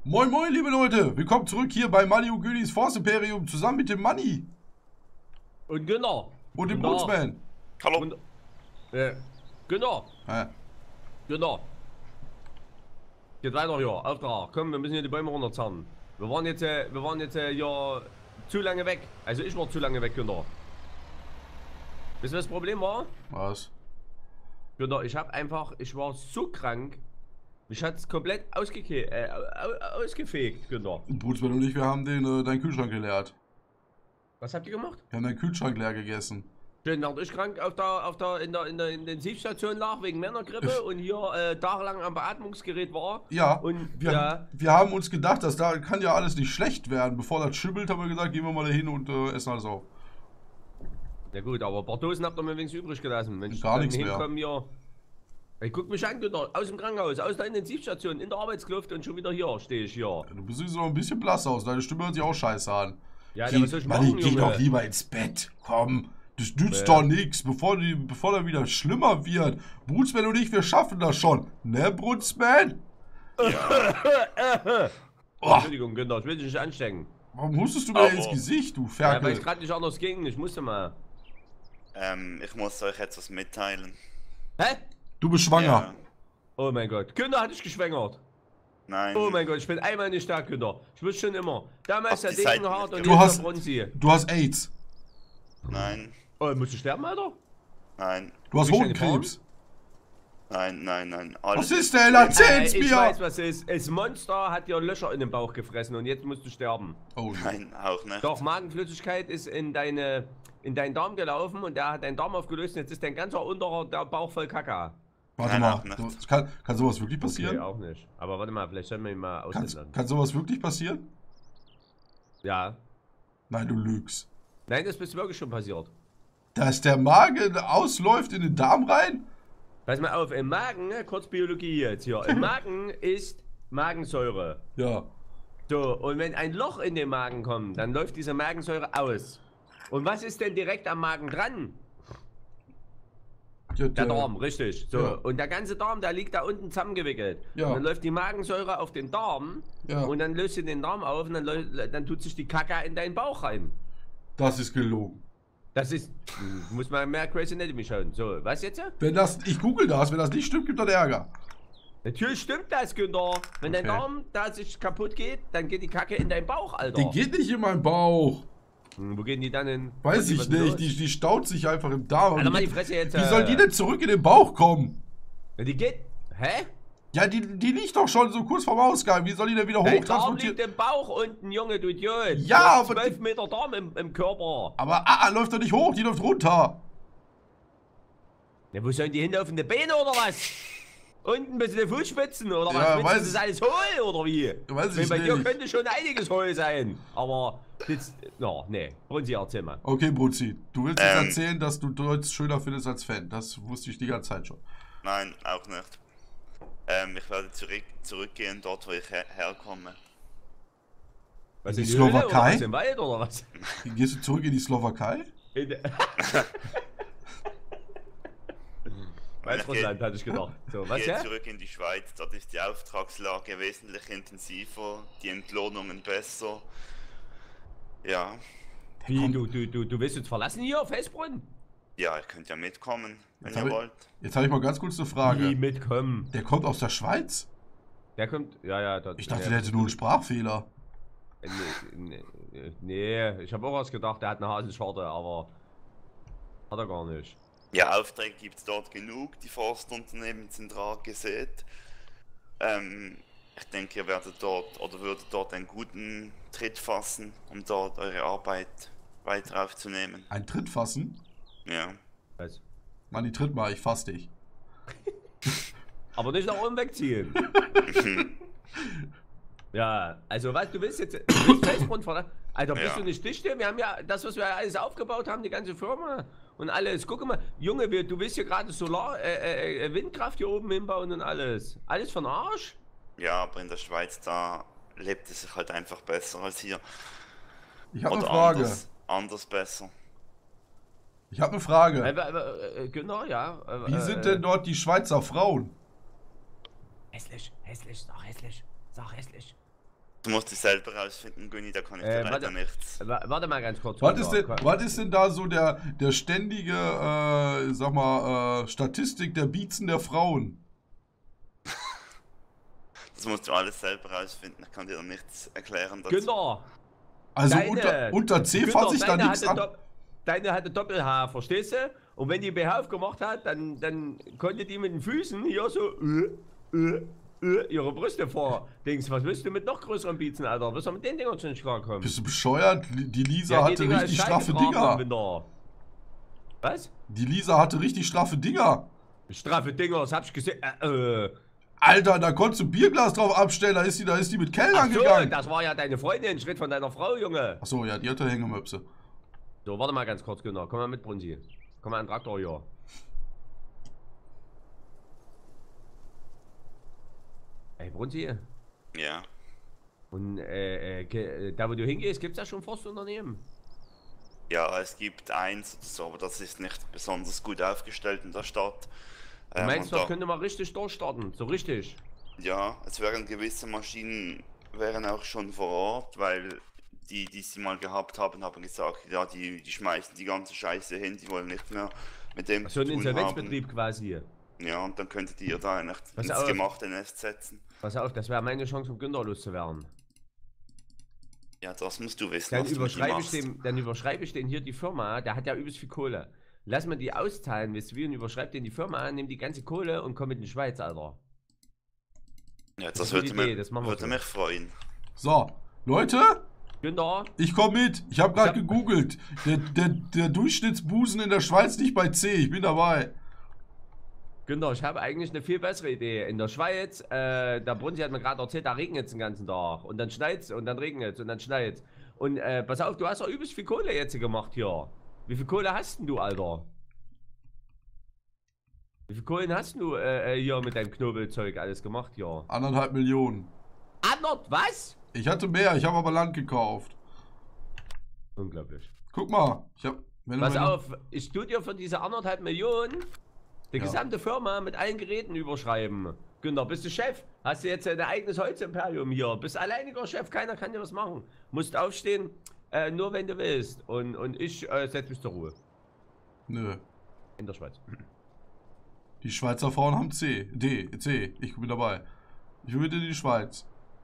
Moin moin liebe Leute, willkommen zurück hier bei Manni und Günis Force Imperium zusammen mit dem Manni. Und Günner. Und dem Bootsman. Hallo. Und, Günner. Ja. Günner. Geht weiter hier, Auftrag. Komm, wir müssen hier die Bäume runterzerren. Wir waren jetzt hier zu lange weg. Also ich war zu lange weg, Günner. Wisst ihr, was das Problem war? Was? Günner, ich war so krank. Mich hat es komplett ausgefegt, Günner. Bootsman und ich, wir haben deinen Kühlschrank geleert. Was habt ihr gemacht? Wir haben deinen Kühlschrank leer gegessen. Schön, während ich krank in der Intensivstation lag wegen Männergrippe und hier tagelang am Beatmungsgerät war. Ja, Und wir haben uns gedacht, dass da kann ja alles nicht schlecht werden. Bevor das schimmelt, haben wir gesagt, gehen wir mal da hin und essen alles auf. Ja gut, aber ein paar Dosen habt ihr mir wenigstens übrig gelassen. Wenn ich Gar dann nichts mehr. hinkomme hier. Ich guck mich an, Günther, aus dem Krankenhaus, aus der Intensivstation, in der Arbeitskluft und schon wieder hier stehe ich hier. Du siehst noch ein bisschen blass aus, deine Stimme hört sich auch scheiße an. Ja, Geh, was soll ich Manni, machen, geh Junge? doch lieber ins Bett, komm. Das nützt doch nichts, bevor da wieder schlimmer wird. Bootsman und ich, wir schaffen das schon. Ne, Bootsman? Oh, Entschuldigung, Günther, ich will dich nicht anstecken. warum hustest du mir ins Gesicht, du Ja, Ferkel? weil es gerade nicht anders ging, ich musste mal. Ich muss euch etwas mitteilen. Hä? Du bist schwanger. Ja. Oh mein Gott, Günther hat dich geschwängert. Nein. Oh mein Gott, ich bin einmal nicht stark, Günther. Ich wusste schon immer. Damals Ach, der die Seite Degen hart und nicht Du jetzt hast- der Bronzi. Du hast AIDS. Nein. Oh, musst du sterben, Alter? Nein. Du hast Bist du eine Hodenkrebs. Nein. Was ist denn? Erzähl's Ich mir! weiß, was es ist. Das Monster hat dir Löcher in den Bauch gefressen und jetzt musst du sterben. Oh, Nein, auch nicht. Doch, Magenflüssigkeit ist in deinen Darm gelaufen und der hat deinen Darm aufgelöst und jetzt ist dein ganzer unterer der Bauch voll Kacke. warte Nein, mal. auch nicht. Kann sowas wirklich Okay, passieren? auch nicht. Aber warte mal, vielleicht sollen wir ihn mal auslösen. Kann sowas wirklich passieren? Ja. Nein, du lügst. Nein, das ist wirklich schon passiert. Dass der Magen ausläuft in den Darm rein? Pass mal auf, im Magen, ne, kurz Biologie jetzt hier. Im Magen ist Magensäure. Ja. So, und wenn ein Loch in den Magen kommt, dann läuft diese Magensäure aus. Und was ist denn direkt am Magen dran? Ja, Der Darm, richtig. So, Ja. und der ganze Darm, der liegt da unten zusammengewickelt. Ja. Und dann läuft die Magensäure auf den Darm Ja. und dann löst sie den Darm auf und dann tut sich die Kacke in deinen Bauch rein. Das ist gelogen. Das ist, muss man mehr Crazy Anatomy schauen. So, was jetzt? Ich google das, wenn das nicht stimmt, gibt das Ärger. Natürlich stimmt das, Günther. Wenn dein Okay. Darm da sich kaputt geht, dann geht die Kacke in deinen Bauch, Alter. Die geht nicht in meinen Bauch. Wo gehen die dann hin? Weiß Was ich ist nicht. los? Die staut sich einfach im Darm. Alter, mal die Fresse jetzt. Wie soll die denn zurück in den Bauch kommen? Ja, die geht. Hä? Ja, die liegt doch schon so kurz vorm Ausgang. Wie soll die denn wieder Dein Darm hochtransportiert? liegt im Bauch unten, Junge, du Idiot. Ja, Du hast aber 12 Meter Darm im Körper. Aber läuft doch nicht hoch, die läuft runter. Ja, wo sollen die hinlaufen? Die Beine oder was? Unten bis in die Fußspitzen oder Ja, was? weiß- Willst du das alles hohl oder wie? Weiß Weil ich bei dir nicht. könnte schon einiges hohl sein. Aber jetzt, no, nee. Brunzi, erzähl mal. Okay, Bruzi, du willst jetzt erzählen, dass du Deutsch schöner findest als Fan. Das wusste ich die ganze Zeit schon. Nein, auch nicht. Ich werde zurückgehen dort, wo ich herkomme. Was Die in die Höhle oder Slowakei? was im Wald oder was? Gehst du zurück in die Slowakei? Weißrussland hatte ich gedacht. So, was Ich gehe ja? zurück in die Schweiz, dort ist die Auftragslage wesentlich intensiver, die Entlohnungen besser. Ja, Wie, du willst uns verlassen hier auf Hesbrunn? ja, ihr könnt ja mitkommen, wenn Jetzt ihr habe wollt. ich mal ganz kurz eine Wie Frage. mitkommen? Der kommt aus der Schweiz? Der kommt, ja, dort. Ich dachte, ja, der hätte nur einen Sprachfehler. Nee, ich habe auch was gedacht, der hat eine Hasenscharte, aber hat er gar nicht. Ja, Aufträge gibt es dort genug, die Forstunternehmen sind rar gesät. Ich denke, ihr werdet dort oder würdet dort einen guten Tritt fassen, um dort eure Arbeit weiter aufzunehmen. Ein Tritt fassen? Ja. Was? Mann, die Tritt mal, ich fass dich. Aber nicht nach oben wegziehen. Ja, also was, du willst Felsgrund verlassen? Alter, bist Ja. du nicht dicht hier? Wir haben ja das, was wir alles aufgebaut haben, die ganze Firma und alles. Guck mal, Junge, du willst hier gerade Solar, Windkraft hier oben hinbauen und alles. Alles von Arsch? Ja, aber in der Schweiz, da lebt es sich halt einfach besser als hier. Ich habe eine Oder Frage. anders besser. Ich habe eine Frage. Genau, ja. Wie sind denn dort die Schweizer Frauen? Hässlich, sag hässlich. Du musst dich selber rausfinden, Günni, da kann ich dir leider nichts. Warte mal ganz kurz. Was ist denn da so der ständige, sag mal, Statistik der Biezen der Frauen? Das musst du alles selber rausfinden, ich kann dir da nichts erklären dazu. Günther! Also unter C fasse ich da nichts an. Deine hatte Doppel-H, verstehst du? Und wenn die BH aufgemacht hat, dann konnte die mit den Füßen hier so ihre Brüste vor. Denkst, was willst du mit noch größeren Biezen, Alter? Wirst du mit den Dingern schon nicht klarkommen? Bist du bescheuert? Die Lisa hatte richtig straffe Dinger. Was? Die Lisa hatte richtig straffe Dinger. Straffe Dinger, das hab ich gesehen. Alter, da konntest du Bierglas drauf abstellen, da ist die mit Kellnern gegangen. Das war ja deine Freundin, Schritt von deiner Frau, Junge. Achso, ja, die hatte Hängemöpse. So, warte mal ganz kurz, Günther. Komm mal mit, Brunsi. Komm mal an den Traktor hier. Ey, Brunsi. Ja. Und da wo du hingehst, gibt's da schon Forstunternehmen? Ja, es gibt eins, aber das ist nicht besonders gut aufgestellt in der Stadt. Du meinst, das könnte man richtig durchstarten, so richtig? Ja, es wären gewisse Maschinen, wären auch schon vor Ort, weil die sie mal gehabt haben, haben gesagt, ja, die schmeißen die ganze Scheiße hin, die wollen nicht mehr mit dem so ein Insolvenzbetrieb quasi. Ja, und dann könntet ihr da ins gemachte Nest setzen. Pass auf, das wäre meine Chance, um Günther loszuwerden. Ja, das musst du wissen, dann überschreibe ich den hier die Firma, der hat ja übelst viel Kohle. Lass mal die austeilen, wisst ihr, und überschreib den die Firma an, nimm die ganze Kohle und komm mit in die Schweiz, Alter. Ja, das würde mich freuen. So, Leute, Günther, ich komme mit. Ich habe gerade gegoogelt. Der Durchschnittsbusen in der Schweiz liegt bei C. Ich bin dabei. Günther, ich habe eigentlich eine viel bessere Idee. In der Schweiz, der Brunsi hat mir gerade erzählt, da regnet es den ganzen Tag. Und dann schneit's und dann regnet es und dann schneit's. Und pass auf, du hast doch übelst viel Kohle jetzt gemacht hier. Wie viel Kohle hast denn du, Alter? Wie viel Kohlen hast du hier mit deinem Knobelzeug alles gemacht hier? 1,5 Millionen. Was? Ich hatte mehr, ich habe aber Land gekauft. Unglaublich. Guck mal, Pass auf, ich tue dir für diese 1,5 Millionen die gesamte Firma mit allen Geräten überschreiben. Günther, bist du Chef? Hast du jetzt dein eigenes Holzimperium hier? Bist alleiniger Chef, keiner kann dir was machen. Musst aufstehen, nur wenn du willst. Und ich setze mich zur Ruhe. Nö. In der Schweiz. Die Schweizer Frauen haben C. Ich bin dabei. Ich will in die Schweiz.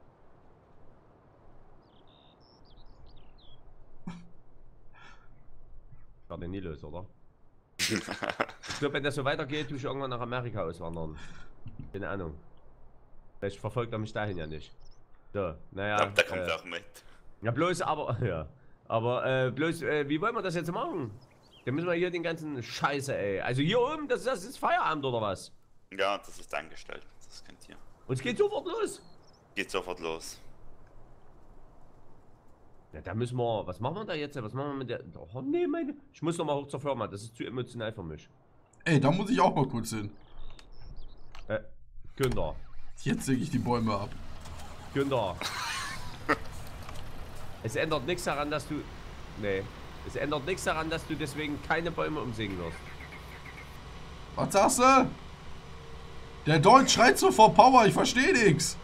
War denn nie los, oder? Ich glaube, wenn das so weitergeht, tue ich irgendwann nach Amerika auswandern. Keine Ahnung. Vielleicht verfolgt er mich dahin ja nicht. So, naja. Da kommt er auch mit. Ja, bloß, aber, ja. Aber, bloß, wie wollen wir das jetzt machen? Dann müssen wir hier den ganzen Scheiße, ey. Also hier oben, das ist Feierabend oder was? Ja, das ist eingestellt. Das könnt ihr. Und es geht sofort los? Geht sofort los. Ja, da müssen wir, was machen wir da jetzt? Was machen wir mit der, oh nee, ich muss noch mal hoch zur Firma, das ist zu emotional für mich. Ey, da muss ich auch mal kurz hin. Günther. Jetzt säge ich die Bäume ab. Günther. Es ändert nichts daran, dass du, nee, es ändert nichts daran, dass du deswegen keine Bäume umsägen wirst. Was sagst du? Der Deutsch schreit so vor Power, ich verstehe nichts.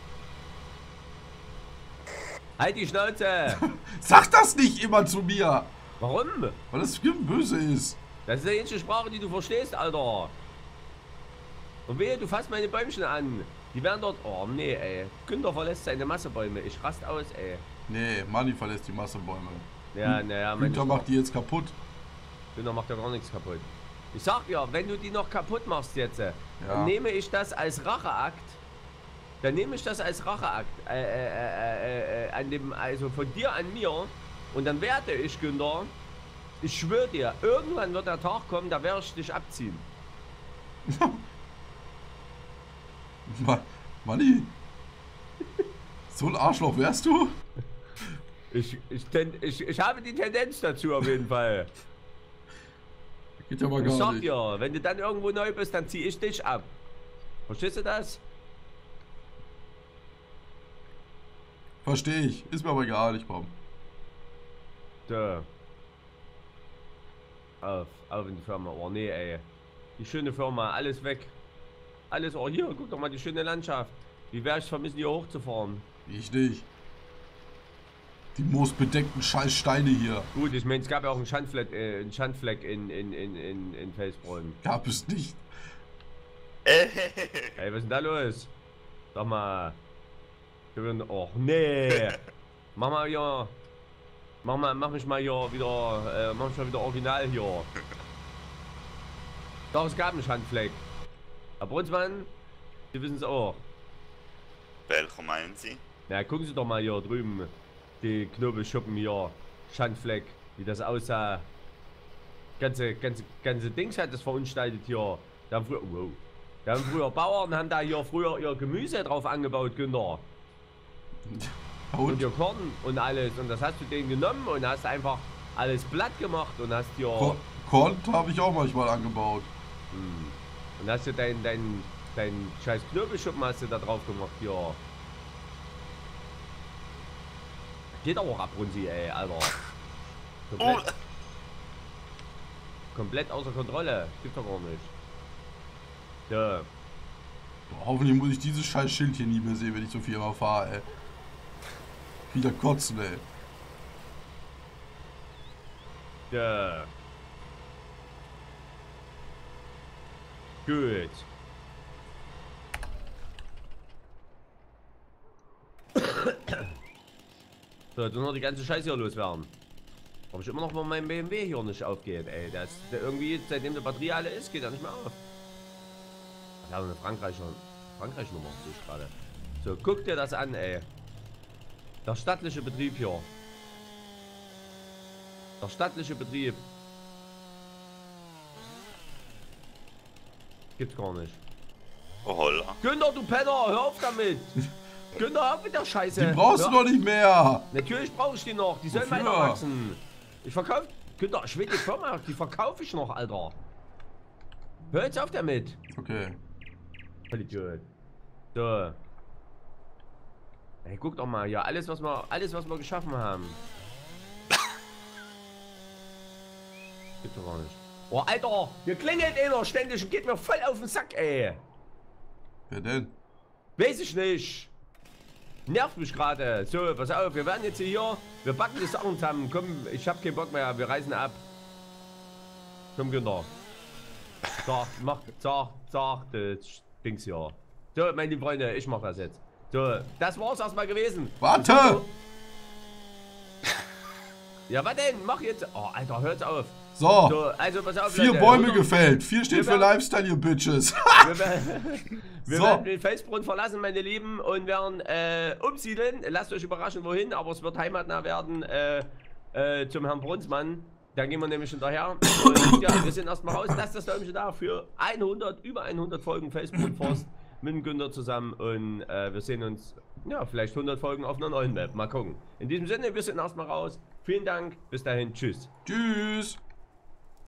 Halt die Schnauze! Sag das nicht immer zu mir! Warum? Weil das böse ist. Das ist die einzige Sprache, die du verstehst, Alter. Und wehe, du fasst meine Bäumchen an. Die werden dort... Oh, nee, ey. Günther verlässt seine Massebäume. Ich rast aus, ey. Nee, Manni verlässt die Massebäume. Ja, naja, Günther macht die jetzt kaputt. Günther macht ja gar nichts kaputt. Ich sag ja, wenn du die noch kaputt machst jetzt, dann nehme ich das als Racheakt. Dann nehme ich das als Racheakt an dem, also von dir an mir, und dann werde ich, Günther, ich schwöre dir, irgendwann wird der Tag kommen, da werde ich dich abziehen. Manni, so ein Arschloch wärst du? Ich habe die Tendenz dazu auf jeden Fall. Geht ja mal gar nicht. Ich sag dir, wenn du dann irgendwo neu bist, dann ziehe ich dich ab. Verstehst du das? Verstehe ich. Ist mir aber egal, ich komm. So. Auf in die Firma. Oh nee, ey. Die schöne Firma, alles weg. Alles, oh hier, guck doch mal die schöne Landschaft. Wie werde ich vermissen, hier hochzufahren? Ich nicht. Die moosbedeckten Scheißsteine hier. Gut, ich meine, es gab ja auch einen Schandfleck in Felsbrunn. Gab es nicht. Ey, was ist denn da los? Sag mal. Och, nee. Mach mich mal wieder original hier. Doch, es gab einen Schandfleck. Herr Brunsmann, Sie wissen es auch. Welcher meinen Sie? Na, gucken Sie doch mal hier drüben. Die Knobelschuppen hier. Schandfleck, wie das aussah. Ganze Dings hat das verunstaltet hier. Da haben früher Bauern, haben da hier früher ihr Gemüse drauf angebaut, Günther. Und ihr Korn und alles. Und das hast du denen genommen und hast einfach alles platt gemacht und hast hier... Korn habe ich auch manchmal angebaut. Und hast du dein scheiß Knobelschuppen hast du da drauf gemacht, ja. Geht aber auch ab, Brunsi, ey, Alter. Komplett außer Kontrolle. Gibt's doch gar nicht. Ja. Hoffentlich muss ich dieses scheiß Schild hier nie mehr sehen, wenn ich so viel immer fahre, ey. Wieder kotzen, ey. Ja. Gut. So, jetzt noch die ganze Scheiße hier loswerden. Aber ich immer noch mal mein BMW hier nicht aufgeht, ey. Der irgendwie, seitdem die Batterie alle ist, geht er nicht mehr auf. Ich habe eine Frankreich-Nummer, sehe ich gerade. So, guck dir das an, ey. Der stattliche Betrieb hier. Der stattliche Betrieb. Gibt's gar nicht. Oh holla. Günther, du Penner, hör auf damit! Günther, hör auf mit der Scheiße! Die brauchst du doch nicht mehr! Natürlich brauche ich die noch, die sollen Wofür? weiter wachsen. Ich verkaufe. Günther, ich will die Firma, die verkaufe ich noch, Alter. Hör jetzt auf damit. Okay. Vollidiot. So. Hey, guck doch mal hier, alles was wir geschaffen haben. Gibt doch gar nicht. Oh, Alter, hier klingelt einer ständig und geht mir voll auf den Sack, ey. Wer denn? Weiß ich nicht. Nervt mich gerade. So, pass auf, wir werden jetzt hier, wir backen die Sachen zusammen. Komm, ich hab keinen Bock mehr, wir reisen ab. Komm, Günther. Sag, das Dings hier. So, meine lieben Freunde, ich mach das jetzt. So, das war's erstmal gewesen. Warte! Ja, was denn? Mach jetzt. Oh, Alter, hört's auf. So, Also, pass auf, 4 Leute. Bäume gefällt. 4 steht für werden- Lifestyle, you Bitches. Wir So. werden den Felsbrunn verlassen, meine Lieben, und werden umsiedeln. Lasst euch überraschen, wohin, aber es wird heimatnah werden zum Herrn Brunsmann. Da gehen wir nämlich hinterher. Und ja, wir sind erstmal raus. Lasst das Däumchen da für über 100 Folgen Felsbrunn Forst mit dem Günther zusammen. Und wir sehen uns, ja, vielleicht 100 Folgen auf einer neuen Map. Mal gucken. In diesem Sinne, wir sind erstmal raus. Vielen Dank. Bis dahin. Tschüss. Tschüss.